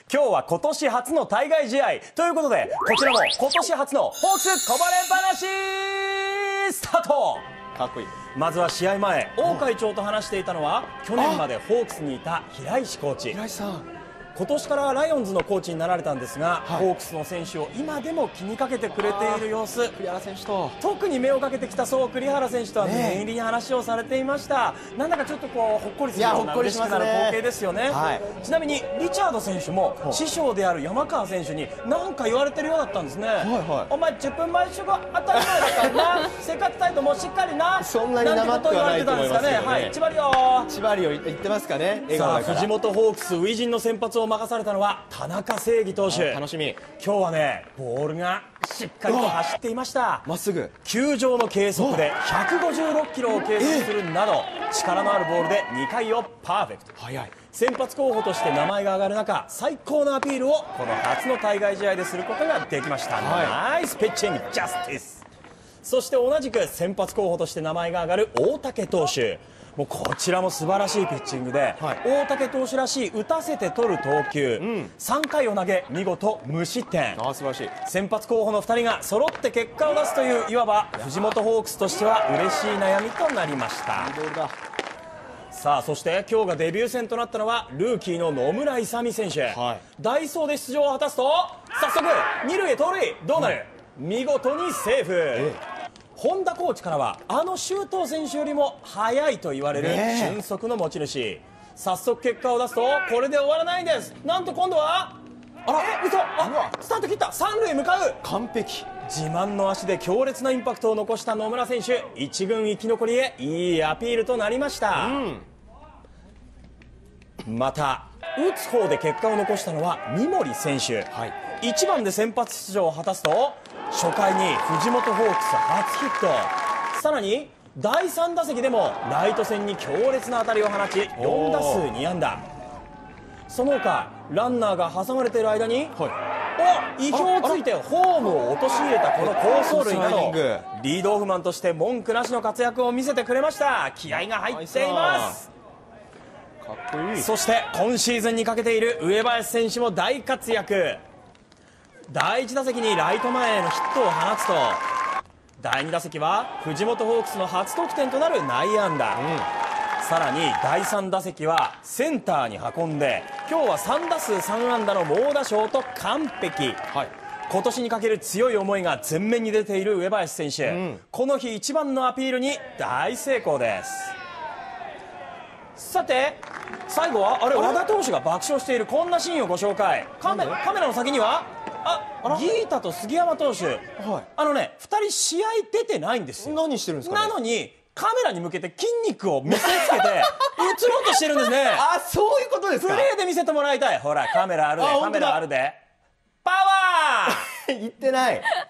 今日は今年初の対外試合ということで、こちらも今年初のホークスこぼれ話スタート。 かっこいい。 まずは試合前、王会長と話していたのは去年までホークスにいた平石コーチ。 平石さん、 今年からライオンズのコーチになられたんですが、ホークスの選手を今でも気にかけてくれている様子。 栗原選手と特に目をかけてきたそう栗原選手とは念入りに話をされていました。なんだかちょっとこうほっこりするような嬉しくなる光景ですよね。ちなみにリチャード選手も師匠である山川選手に何か言われてるようだったんですね。お前10分前集合当たり前だからな生活態度もしっかりな、 そんなに生ってはないと思いますけどね。 はい、千葉リオ千葉リオ言ってますかね。 さあ藤本ホークス初陣の先発を任されたのは田中正義投手。 楽しみ。 今日はねボールがしっかりと走っていました。 まっすぐ球場の計測で156キロを計測するなど力のあるボールで2回をパーフェクト。 早い。 先発候補として名前が挙がる中、最高のアピールをこの初の対外試合ですることができました。ナイスピッチングジャスティス。そして同じく先発候補として名前が挙がる大竹投手。もうこちらも素晴らしいピッチングで、大竹投手らしい打たせて取る投球、3回を投げ見事無失点。 素晴らしい。 先発候補の2人が揃って結果を出すといういわば藤本ホークスとしては嬉しい悩みとなりました。さあそして今日がデビュー戦となったのはルーキーの野村勇選手、代走で出場を果たすと早速二塁へ盗塁。どうなる、見事にセーフ。本田コーチからはあの周東選手よりも速いと言われる俊足の持ち主。早速結果を出すとこれで終わらないんです。なんと今度は嘘、スタート切った。三塁へ向かう。 完璧。 自慢の足で強烈なインパクトを残した野村選手、一軍生き残りへいいアピールとなりました。また打つ方で結果を残したのは三森選手、1番で先発出場を果たすと初回に藤本ホークス初ヒット。さらに第3打席でもライト線に強烈な当たりを放ち4打数2安打。その他ランナーが挟まれている間に、意表をついてホームを陥れたこの好走塁などリードオフマンとして文句なしの活躍を見せてくれました。気合が入っています。 かっこいい。 そして今シーズンにかけている上林選手も大活躍。第1打席にライト前へのヒットを放つと第2打席は藤本ホークスの初得点となる内野安打、さらに第3打席はセンターに運んで今日は3打数3安打の猛打賞と完璧、今年にかける強い思いが前面に出ている上林選手、この日一番のアピールに大成功です。さて最後は和田投手が爆笑しているこんなシーンをご紹介。カメラの先にはギータと杉山投手、2人試合出てないんですよ。 何してるんですかね。 なのにカメラに向けて筋肉を見せつけて映ろうとしてるんですね。 そういうことですか。 プレーで見せてもらいたい。ほらカメラあるで、カメラあるで。パワー言ってない。